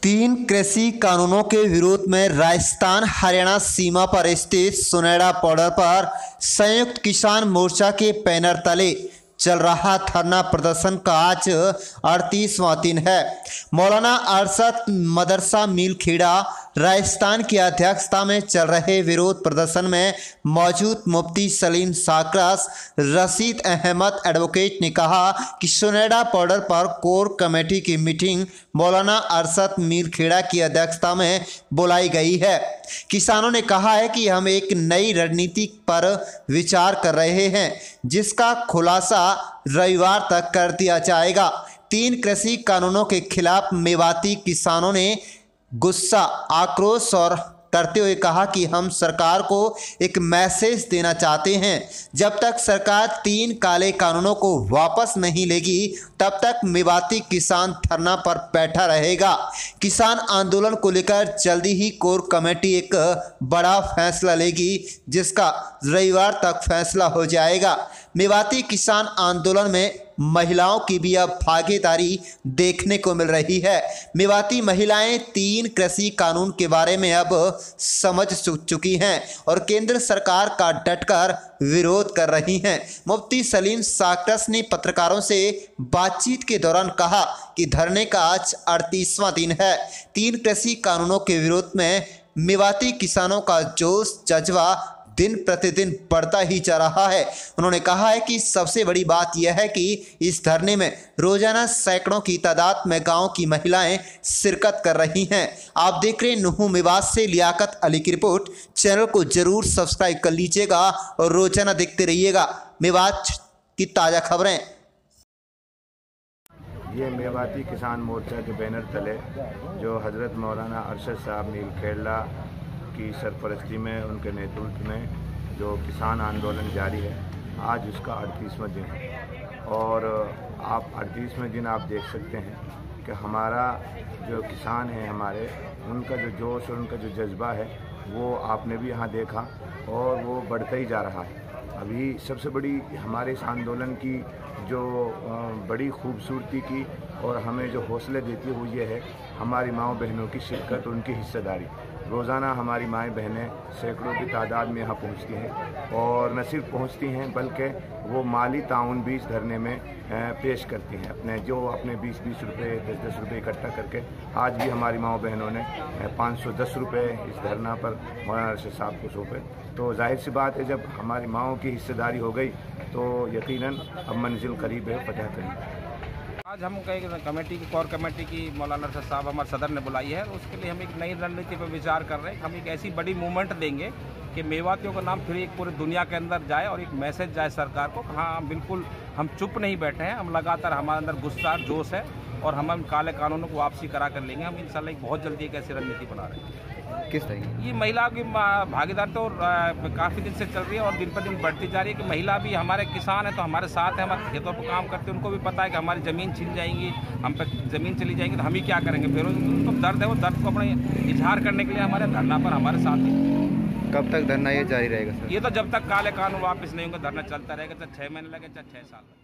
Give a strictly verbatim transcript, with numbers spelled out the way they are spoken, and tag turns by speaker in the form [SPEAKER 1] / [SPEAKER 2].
[SPEAKER 1] तीन कृषि कानूनों के विरोध में राजस्थान हरियाणा सीमा पर स्थित सुनेड़ा बॉर्डर पर संयुक्त किसान मोर्चा के बैनर तले चल रहा धरना प्रदर्शन का आज अड़तीसवां दिन है। मौलाना अरशद मदरसा मीलखेड़ा राजस्थान की अध्यक्षता में चल रहे विरोध प्रदर्शन में मौजूद मुफ्ती सलीम साकरस रशीद अहमद एडवोकेट ने कहा कि सुनेड़ा बॉर्डर पर कोर कमेटी की मीटिंग मौलाना अरशद मीलखेड़ा की अध्यक्षता में बुलाई गई है। किसानों ने कहा है कि हम एक नई रणनीति पर विचार कर रहे हैं जिसका खुलासा रविवार तक कर दिया जाएगा। तीन कृषि कानूनों के खिलाफ मेवाती किसानों ने गुस्सा आक्रोश और करते हुए कहा कि हम सरकार को एक मैसेज देना चाहते हैं, जब तक सरकार तीन काले कानूनों को वापस नहीं लेगी तब तक मेवाती किसान धरना पर बैठा रहेगा। किसान आंदोलन को लेकर जल्दी ही कोर कमेटी एक बड़ा फैसला लेगी जिसका रविवार तक फैसला हो जाएगा। मेवाती किसान आंदोलन में महिलाओं की भी अब भागीदारी देखने को मिल रही है। मेवाती महिलाएं तीन कृषि कानून के बारे में अब समझ चुकी हैं और केंद्र सरकार का डटकर विरोध कर रही हैं। मुफ्ती सलीम साकरस ने पत्रकारों से बातचीत के दौरान कहा कि धरने का आज अड़तीसवां दिन है। तीन कृषि कानूनों के विरोध में मेवाती किसानों का जोश जज्बा दिन प्रतिदिन बढ़ता ही जा रहा है। उन्होंने कहा है कि सबसे बड़ी बात यह है कि इस धरने में रोजाना सैकड़ों की तादाद में गांव की महिलाएं शिरकत कर रही हैं। आप देख रहे नुहू मेवात से लियाकत अली की रिपोर्ट। चैनल को जरूर सब्सक्राइब कर लीजिएगा और रोजाना देखते रहिएगा मेवात की ताज़ा खबरें।
[SPEAKER 2] ये मेवाती किसान मोर्चा के बैनर तले जो हज़रत मौलाना अरशद साहब मीलखेड़ा की सरपरस्ती में, उनके नेतृत्व में जो किसान आंदोलन जारी है, आज उसका अड़तीसवां दिन है। और आप अड़तीसवें दिन आप देख सकते हैं कि हमारा जो किसान है, हमारे उनका जो जोश और उनका जो जज्बा है वो आपने भी यहाँ देखा और वो बढ़ता ही जा रहा है। अभी सबसे बड़ी हमारे इस आंदोलन की जो बड़ी खूबसूरती की और हमें जो हौसले देती है वो ये है हमारी माँओं बहनों की शिरकत, उनकी हिस्सेदारी। रोज़ाना हमारी माएँ बहनें सैकड़ों की तादाद में यहाँ पहुँचती हैं और न सिर्फ पहुँचती हैं बल्कि वो माली ताउन भी इस धरने में पेश करती हैं। अपने जो अपने बीस बीस रुपये दस दस रुपये इकट्ठा करके आज भी हमारी माँओं बहनों ने पाँच सौ दस रुपये इस धरना पर मौलाना अरशद साहब को सौंपे। तो जाहिर सी बात है, जब हमारी माँओं की हिस्सेदारी हो गई तो यकीनन अब मंजिल करीब है फतह करीब।
[SPEAKER 3] आज हम कई कमेटी की कोर कमेटी की मौलाना अरशद साहब हमारे सदर ने बुलाई है। उसके लिए हम एक नई रणनीति पर विचार कर रहे हैं। हम एक ऐसी बड़ी मूवमेंट देंगे कि मेवातियों का नाम फिर एक पूरी दुनिया के अंदर जाए और एक मैसेज जाए सरकार को। हाँ, बिल्कुल हम चुप नहीं बैठे हैं, हम लगातार हमारे अंदर गुस्सा जोश है और हम काले कानूनों को वापसी करा कर लेंगे। हम इंशाल्लाह एक बहुत जल्दी एक ऐसी रणनीति बना रहे हैं।
[SPEAKER 1] किस तरह
[SPEAKER 3] ये महिला की भागीदारी तो काफ़ी दिन से चल रही है और दिन पर दिन बढ़ती जा रही है कि महिला भी हमारे किसान हैं तो हमारे साथ हैं, हमारे खेतों पर काम करते हैं। उनको भी पता है कि हमारी ज़मीन छीन जाएंगी, हम पे ज़मीन चली जाएंगी तो हम ही क्या करेंगे। फिर उनको दर्द है, वो दर्द को अपने इजहार करने के लिए हमारे धरना पर हमारे साथ है।
[SPEAKER 1] कब तक धरना ये जारी रहेगा सर?
[SPEAKER 3] ये तो जब तक काले कानून वापस नहीं होंगे धरना चलता रहेगा, चाहे छः महीने लगे चाहे छः साल।